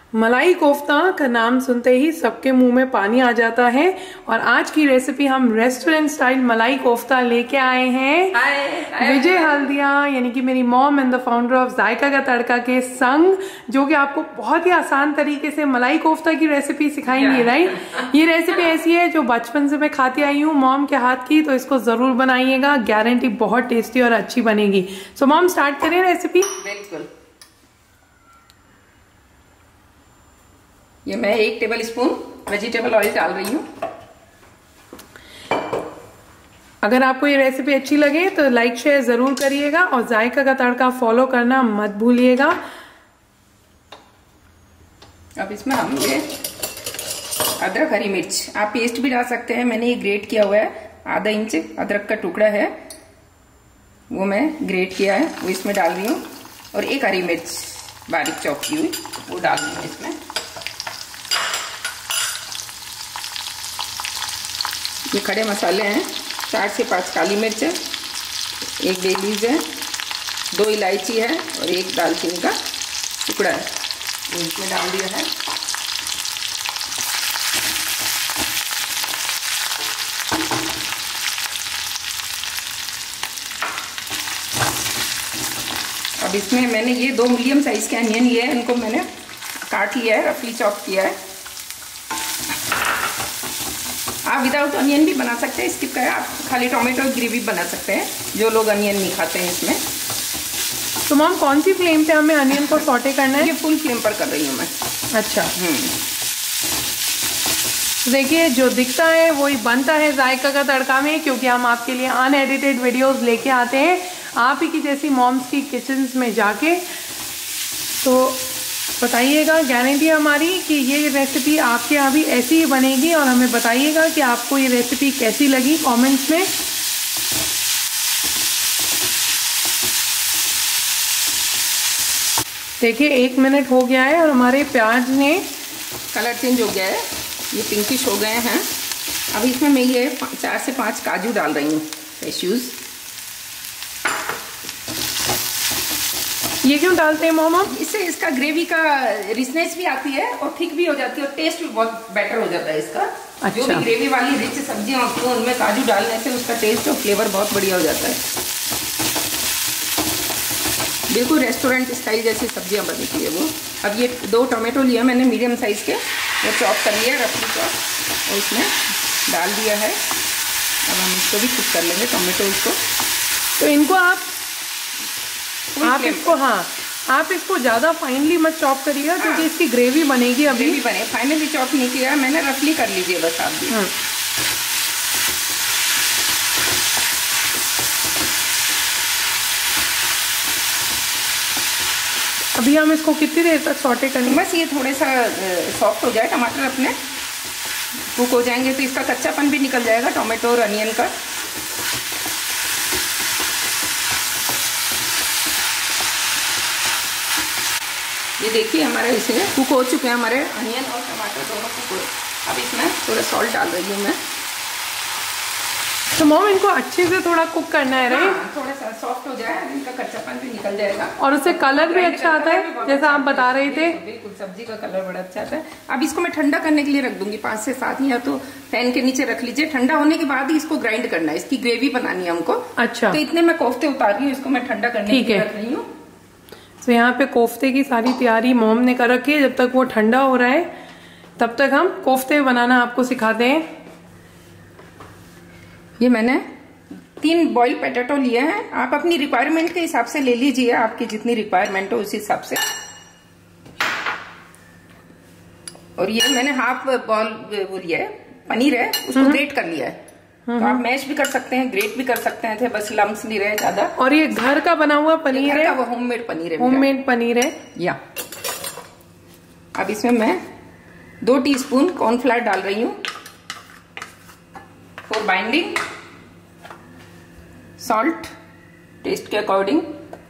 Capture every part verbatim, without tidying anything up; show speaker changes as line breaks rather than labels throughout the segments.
मलाई कोफ्ता का नाम सुनते ही सबके मुंह में पानी आ जाता है और आज की रेसिपी हम रेस्टोरेंट स्टाइल मलाई कोफ्ता लेके आए हैं विजय हल्दिया यानी कि मेरी mom and the founder of Zaika ka Tadka के संग, जो कि आपको बहुत ही आसान तरीके से मलाई कोफ्ता की रेसिपी सिखाएंगे। राइट, ये रेसिपी ऐसी है जो बचपन से मैं खाती आई हूँ मॉम के हाथ की, तो इसको जरूर बनाइएगा, गारंटी बहुत टेस्टी और अच्छी बनेगी। सो मॉम स्टार्ट करें रेसिपी।
बिल्कुल। ये मैं एक टेबल स्पून वेजिटेबल ऑयल डाल रही हूँ।
अगर आपको ये रेसिपी अच्छी लगे तो लाइक शेयर जरूर करिएगा और जायका का तड़का फॉलो करना मत भूलिएगा।
अब इसमें हम ये अदरक हरी मिर्च, आप पेस्ट भी डाल सकते हैं, मैंने ये ग्रेट किया हुआ है, आधा इंच अदरक का टुकड़ा है वो मैं ग्रेट किया है वो इसमें डाल रही हूँ, और एक हरी मिर्च बारीक चॉप की हुई वो डाल रही हूँ इसमें। ये खड़े मसाले हैं, चार से पांच काली मिर्च है, एक बे लीफ है, दो इलायची है और एक दालचीनी का टुकड़ा है, वो इसमें डाल दिया है। अब इसमें मैंने ये दो मीडियम साइज के अनियन लिए हैं, इनको मैंने काट लिया है, रफली चॉप किया है। आप विदाउट अनियन भी बना सकते हैं, स्किप करें, आप खाली टोमेटो ग्रेवी बना सकते हैं, जो लोग अनियन नहीं खाते हैं इसमें।
तो मैम कौन सी फ्लेम पे हमें अनियन को सॉटे करना है?
ये फुल फ्लेम पर कर रही हूँ मैं।
अच्छा, देखिए जो दिखता है वही बनता है जायका का तड़का में, क्योंकि हम आपके लिए अनएडिटेड वीडियोस लेके आते हैं आप ही की जैसी मॉम्स की किचन्स में जाके। तो बताइएगा, गारंटी हमारी कि ये रेसिपी आपके यहाँ भी ऐसी ही बनेगी, और हमें बताइएगा कि आपको ये रेसिपी कैसी लगी कमेंट्स में। देखिए एक मिनट हो गया है और हमारे प्याज ने
कलर चेंज हो गया है, ये पिंकिश हो गए हैं। अब इसमें मैं ये चार से पांच काजू डाल रही हूँ, कैश्यूज।
ये क्यों डालते हैं मोम?
इससे इसका ग्रेवी का रिचनेस भी आती है और थिक भी हो जाती है और टेस्ट भी बहुत बेटर हो जाता है इसका। अच्छा। जो भी ग्रेवी वाली रिच सब्जियां होती हैं उनमें काजू डालने से उसका टेस्ट और फ्लेवर बहुत बढ़िया हो जाता है, बिल्कुल रेस्टोरेंट स्टाइल जैसी सब्जियां बनती है वो। अब ये दो टोमेटो लिया मैंने मीडियम साइज के, वो चॉप कर लिया रफली चॉप, और इसमें डाल दिया है। अब हम इसको भी कुक कर लेंगे टोमेटो इसको।
तो इनको आप आप इसको हाँ आप इसको ज्यादा फाइनली मत चॉप करिएगा, हाँ, क्योंकि इसकी ग्रेवी बनेगी। अभी
ग्रेवी बने, फाइनली चॉप नहीं किया मैंने, रफली कर लीजिए बस आप भी। हाँ।
अभी हम इसको कितनी देर तक सॉटे करेंगे?
बस ये थोड़ा सा सॉफ्ट हो जाए, टमाटर अपने कुक हो जाएंगे तो इसका कच्चापन भी निकल जाएगा टोमेटो और अनियन का। ये देखिए हमारे इसमें कुक हो चुके हैं हमारे अनियन और टमाटर दोनों कुक हो। अब इसमें थोड़ा सॉल्ट डाल रही हूँ मैं।
तो मॉम इनको अच्छे से थोड़ा कुक करना है, राइट?
हाँ, थोड़ा सा सॉफ्ट हो जाए, इनका कच्चापन भी निकल जाएगा
और उससे कलर भी अच्छा आता है, जैसा आप बता रहे थे।
बिल्कुल सब्जी का कलर बड़ा अच्छा आता है। अब इसको मैं ठंडा करने के लिए रख दूंगी पाँच से सात, या तो फैन के नीचे रख लीजिए। ठंडा होने के बाद ही इसको ग्राइंड करना है, इसकी ग्रेवी बनानी है हमको।
अच्छा,
तो इतने मैं कोफ्ते उतार रही हूँ, इसको मैं ठंडा करने के लिए रख रही हूँ।
तो यहाँ पे कोफ्ते की सारी तैयारी मॉम ने कर रखी है। जब तक वो ठंडा हो रहा है तब तक हम कोफ्ते बनाना आपको सिखाते हैं।
ये मैंने तीन बॉइल पोटैटो लिए हैं, आप अपनी रिक्वायरमेंट के हिसाब से ले लीजिए, आपकी जितनी रिक्वायरमेंट हो उस हिसाब से। और ये मैंने हाफ बॉल वो लिया है पनीर है, उसको ग्रेट कर लिया है। तो आप मैश भी कर सकते हैं, ग्रेट भी कर सकते हैं थे, बस लम्स नहीं रहे ज्यादा।
और ये घर का बना हुआ पनीर है?
वो होममेड पनीर है,
होममेड पनीर है
या। अब इसमें मैं दो टीस्पून कॉर्नफ्लावर डाल रही हूँ फॉर बाइंडिंग, सॉल्ट टेस्ट के according,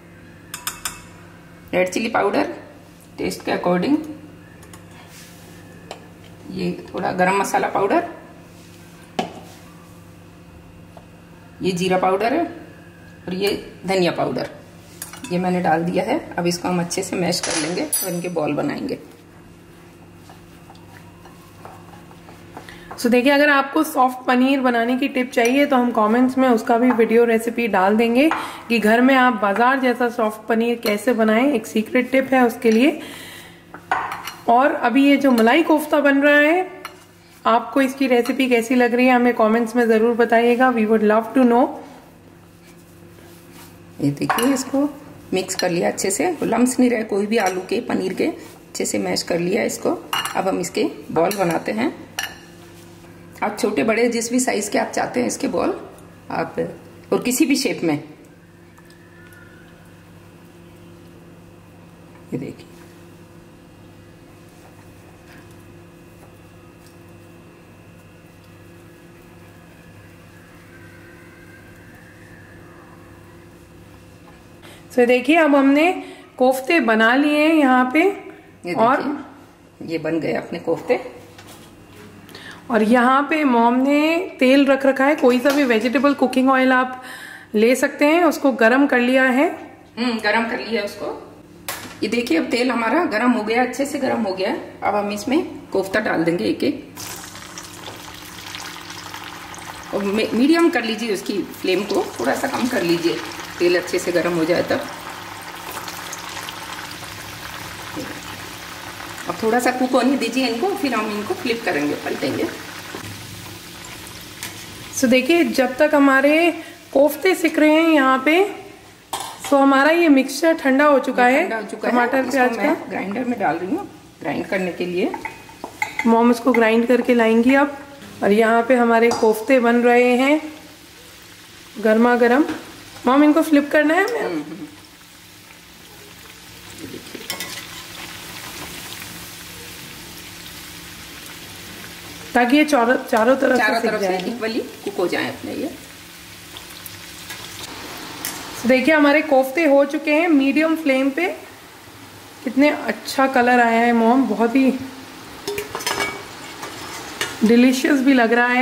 red chilli powder taste के अकॉर्डिंग, ये थोड़ा गरम मसाला पाउडर, ये जीरा पाउडर है, और ये धनिया पाउडर, ये मैंने डाल दिया है। अब इसको हम अच्छे से मैश कर लेंगे और इनके बॉल बनाएंगे।
सो देखिए, अगर आपको सॉफ्ट पनीर बनाने की टिप चाहिए तो हम कमेंट्स में उसका भी वीडियो रेसिपी डाल देंगे कि घर में आप बाजार जैसा सॉफ्ट पनीर कैसे बनाएं। एक सीक्रेट टिप है उसके लिए। और अभी ये जो मलाई कोफ्ता बन रहा है, आपको इसकी रेसिपी कैसी लग रही है हमें कमेंट्स में जरूर बताइएगा। We would love to know.
ये देखिए, इसको मिक्स कर लिया अच्छे से, लम्स नहीं रहे कोई भी आलू के पनीर के, अच्छे से मैश कर लिया इसको। अब हम इसके बॉल बनाते हैं। आप छोटे बड़े जिस भी साइज के आप चाहते हैं इसके बॉल आप, और किसी भी शेप में। ये देखिए,
तो देखिए अब हमने कोफ्ते बना लिए हैं यहाँ पे।
ये
और
ये बन गए अपने कोफ्ते।
और यहाँ पे मॉम ने तेल रख रखा है, कोई सा भी वेजिटेबल कुकिंग ऑयल आप ले सकते हैं। उसको गरम कर लिया है।
हम्म गरम कर लिया उसको। ये देखिए, अब तेल हमारा गरम हो गया, अच्छे से गरम हो गया। अब हम इसमें कोफ्ता डाल देंगे एक एक। और मीडियम कर लीजिए उसकी फ्लेम को, थोड़ा सा कम कर लीजिए, तेल अच्छे से गर्म हो जाए तब। अब थोड़ा सा कुक होने दीजिए इनको, फिर हम इनको फ्लिप करेंगे, पलटेंगे।
सो देखिए, जब तक हमारे कोफ्ते सिक रहे हैं यहाँ पे, तो हमारा ये मिक्सचर ठंडा हो चुका है। टमाटर प्याज का
ग्राइंडर में डाल रही हूँ ग्राइंड करने के लिए।
मॉम इसको ग्राइंड करके लाएंगी अब। और यहाँ पे हमारे कोफ्ते बन रहे हैं गर्मा गर्म। मॉम इनको फ्लिप करना है हमें। ताकि ये चारों चारों तरफ
चारों
से
तरफ से इक्वली कुक हो जाए अपने ये।
देखिए, हमारे कोफ्ते हो चुके हैं मीडियम फ्लेम पे। कितने अच्छा कलर आया है मॉम, बहुत ही डिलीशियस भी लग रहा है।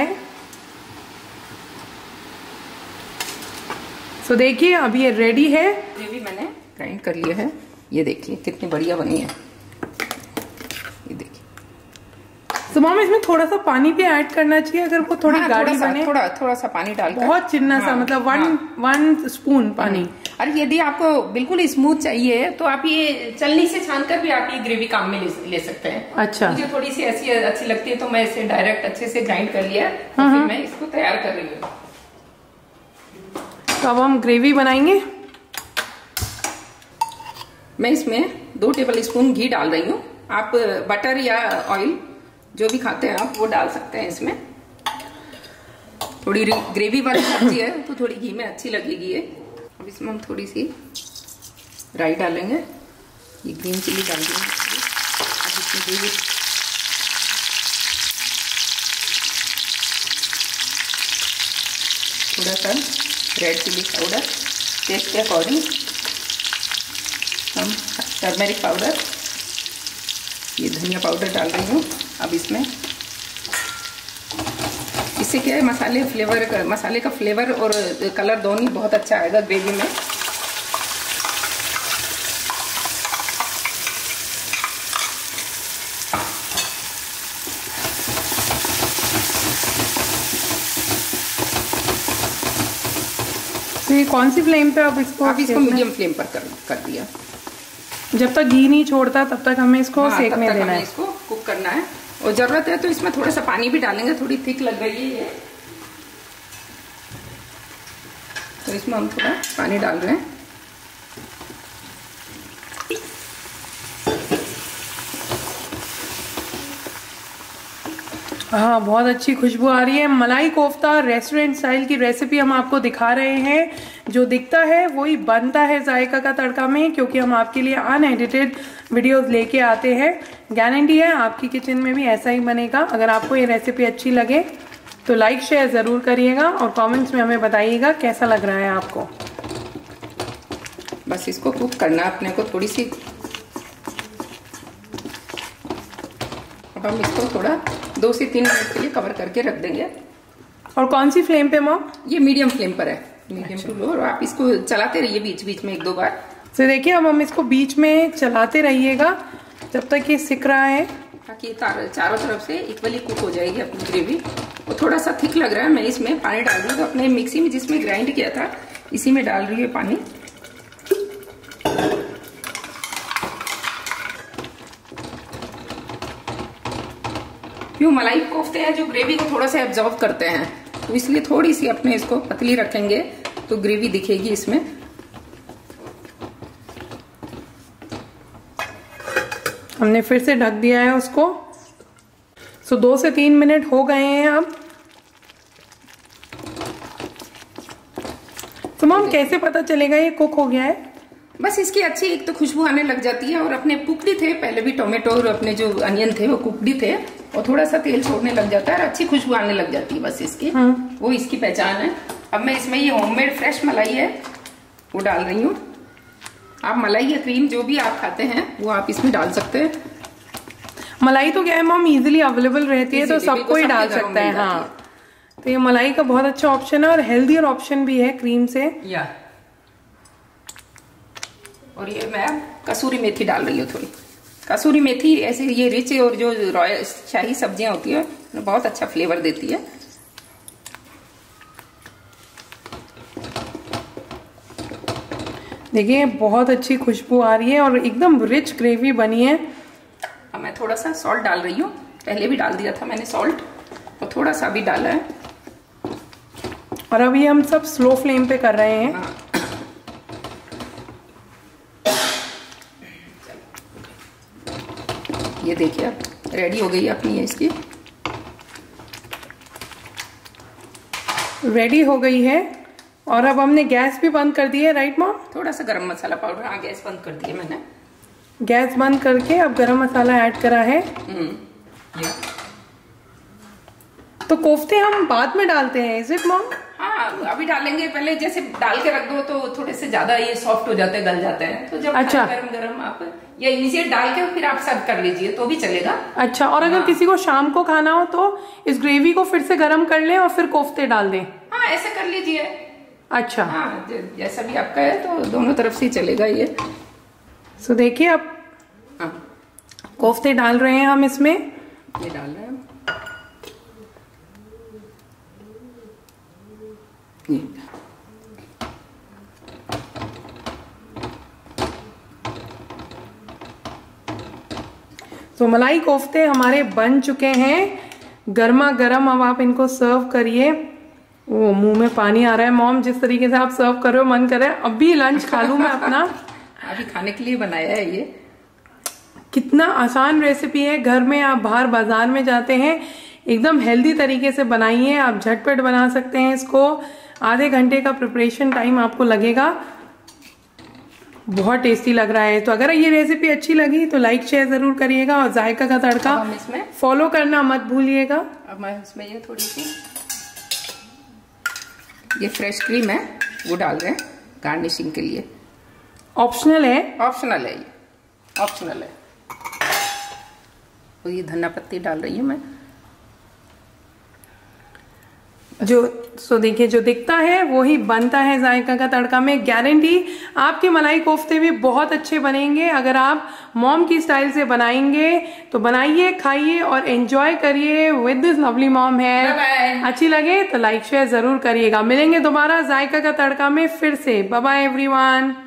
तो देखिए, अब ये रेडी है।
ग्रेवी मैंने ग्राइंड कर लिया है। ये देखिए कितनी बढ़िया बनी है। ये देखिए,
तो मॉम इसमें थोड़ा सा पानी भी ऐड करना चाहिए अगर वो थोड़ी
हाँ,
गाढ़ी
थोड़ा
बने।
सा, थोड़ा थोड़ा सा पानी डालकर,
बहुत चिन्ना सा,
हाँ,
मतलब वन
हाँ,
वन स्पून पानी।
अरे यदि आपको बिल्कुल स्मूथ चाहिए तो आप ये चलनी से छान कर भी आप ये ग्रेवी काम में ले, ले सकते हैं।
अच्छा,
मुझे थोड़ी सी ऐसी अच्छी लगती है तो मैं इसे डायरेक्ट अच्छे से ग्राइंड कर लिया, तो फिर मैं इसको तैयार कर रही हूँ।
तो अब हम ग्रेवी बनाएंगे।
मैं इसमें दो टेबल स्पून घी डाल रही हूँ। आप बटर या ऑयल जो भी खाते हैं आप वो डाल सकते हैं इसमें। थोड़ी ग्रेवी वाली सब्जी है तो थोड़ी घी में अच्छी लगेगी ये। अब इसमें हम थोड़ी सी राई डालेंगे, ये ग्रीन चिली डाल देंगे। अब इसमें ग्रेवी थोड़ा सा रेड चिली पाउडर टेस्ट के अकॉर्डिंग, हम टर्मेरिक पाउडर, ये धनिया पाउडर डाल रही हूँ। अब इसमें इससे क्या है, मसाले फ्लेवर का मसाले का फ्लेवर और कलर दोनों बहुत अच्छा आएगा ग्रेवी में।
तो ये कौन सी फ्लेम पे आप इसको?
आप इसको मीडियम फ्लेम पर कर, कर दिया।
जब तक घी नहीं छोड़ता तब तक हमें इसको
हाँ,
सेकने देना है।
इसको कुक करना है। और जरूरत है तो इसमें थोड़ा सा पानी भी डालेंगे, थोड़ी थिक लग गई है ये, तो इसमें हम थोड़ा पानी डाल रहे हैं।
हाँ, बहुत अच्छी खुशबू आ रही है। मलाई कोफ्ता रेस्टोरेंट स्टाइल की रेसिपी हम आपको दिखा रहे हैं। जो दिखता है वही बनता है जायका का तड़का में, क्योंकि हम आपके लिए अनएडिटेड वीडियोस लेके आते हैं। गारंटी है आपकी किचन में भी ऐसा ही बनेगा। अगर आपको ये रेसिपी अच्छी लगे तो लाइक शेयर ज़रूर करिएगा और कमेंट्स में हमें बताइएगा कैसा लग रहा है आपको।
बस इसको कुक करना अपने को थोड़ी सी। अब हम इसको थोड़ा दो से तीन मिनट के लिए कवर करके रख देंगे।
और कौन सी फ्लेम पे मॉम?
ये मीडियम फ्लेम पर है, मीडियम टू लो। और आप इसको चलाते रहिए बीच बीच में एक दो बार।
तो देखिए, अब हम इसको बीच में चलाते रहिएगा जब तक ये सिक रहा है।
ताकि चारों तरफ से इक्वली कुक हो जाएगी अपनी ग्रेवी। वो थोड़ा सा थिक लग रहा है, मैं इसमें पानी डाल रही हूँ। तो अपने मिक्सी में जिसमें ग्राइंड किया था इसी में डाल रही है पानी। क्यों मलाई कोफ्ते हैं जो ग्रेवी को थोड़ा सा एब्जॉर्ब करते हैं, तो इसलिए थोड़ी सी अपने इसको पतली रखेंगे तो ग्रेवी दिखेगी इसमें।
हमने फिर से ढक दिया है उसको। सो दो से तीन मिनट हो गए हैं अब। तो मॉम कैसे पता चलेगा ये कुक हो गया है?
बस इसकी अच्छी एक तो खुशबू आने लग जाती है, और अपने कुकडी थे पहले भी, टोमेटो और अपने जो अनियन थे वो कुकडी थे, और थोड़ा सा तेल छोड़ने लग जाता है और अच्छी खुशबू आने लग जाती है बस इसकी। वो इसकी पहचान है। अब मैं इसमें ये होममेड फ्रेश मलाई है वो डाल रही हूँ। आप मलाई या क्रीम जो भी आप खाते हैं वो आप इसमें डाल सकते हैं।
मलाई तो क्या है मॉम, इजीली अवेलेबल रहती है तो सबको ही डाल सकता है। हाँ, तो ये मलाई का बहुत अच्छा ऑप्शन है और हेल्दी ऑप्शन भी है क्रीम से।
या और ये मैं कसूरी मेथी डाल रही हूँ थोड़ी। कसूरी मेथी ऐसे ये रिच और जो रॉयल शाही सब्जियां होती है बहुत अच्छा फ्लेवर देती है।
देखिए बहुत अच्छी खुशबू आ रही है और एकदम रिच ग्रेवी बनी है।
अब मैं थोड़ा सा सॉल्ट डाल रही हूँ, पहले भी डाल दिया था मैंने सॉल्ट, और थोड़ा सा भी डाला है।
और अब ये हम सब स्लो फ्लेम पे कर रहे हैं। हाँ।
ये देखिए अब रेडी हो गई अपनी इसकी,
रेडी हो गई है। और अब हमने गैस भी बंद कर दी है, राइट मॉम?
थोड़ा सा गरम मसाला पाउडर, हाँ गैस बंद कर दी है मैंने।
गैस बंद करके अब गरम मसाला ऐड करा है।
हम्म।
तो कोफ्ते हम बाद में डालते हैं, इज इट मॉम?
हाँ अभी डालेंगे, पहले जैसे डाल के रख दो तो थोड़े से ज्यादा ये सॉफ्ट हो जाते हैं, गल जाते हैं। तो जब
अच्छा
गरम गरम आप या इनिशिएट डाल के फिर आप सर्व कर लीजिए तो भी चलेगा।
अच्छा, और अगर हाँ। किसी को शाम को खाना हो तो इस ग्रेवी को फिर से गरम कर ले और फिर कोफ्ते डाल दें?
हाँ ऐसे कर लीजिए।
अच्छा
हाँ जैसा भी आपका है, तो दोनों तरफ से चलेगा ये।
सो देखिए अब हाँ। कोफ्ते डाल रहे हैं हम इसमें,
ये डाल रहे हैं ये।
तो मलाई कोफ्ते हमारे बन चुके हैं गर्मा गर्म। अब आप इनको सर्व करिए। वो मुंह में पानी आ रहा है मॉम, जिस तरीके से आप सर्व कर रहे हो मन कर रहा है अभी लंच खा लूं मैं अपना।
अभी खाने के लिए बनाया है ये।
कितना आसान रेसिपी है, घर में आप बाहर बाजार में जाते हैं एकदम हेल्दी तरीके से बनाइए। आप झटपट बना सकते हैं इसको, आधे घंटे का प्रिपरेशन टाइम आपको लगेगा। बहुत टेस्टी लग रहा है। तो अगर ये रेसिपी अच्छी लगी तो लाइक शेयर जरूर करिएगा और जायका का तड़का
इसमें
फॉलो करना मत भूलिएगा।
अब मैं इसमें ये थोड़ी सी ये फ्रेश क्रीम है वो डाल रहे हैं गार्निशिंग के लिए।
ऑप्शनल है,
ऑप्शनल है ये, ऑप्शनल है। तो ये धनिया पत्ती डाल रही हूँ मैं।
जो सो देखिए जो दिखता है वो ही बनता है जायका का तड़का में। गारंटी आपके मलाई कोफ्ते भी बहुत अच्छे बनेंगे अगर आप मॉम की स्टाइल से बनाएंगे। तो बनाइए, खाइए और एंजॉय करिए विद दिस लवली मॉम है। अच्छी लगे तो लाइक शेयर जरूर करिएगा। मिलेंगे दोबारा जायका का तड़का में फिर से। Bye bye everyone.